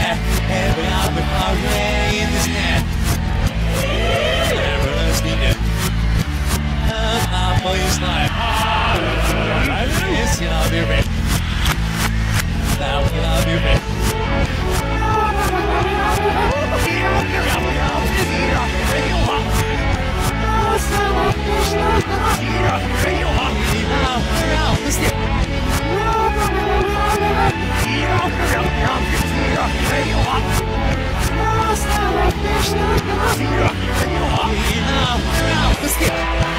Every hour in this net. Never seen it. My boy's like, yes, you'll be ready. Now you'll be ready. Let's get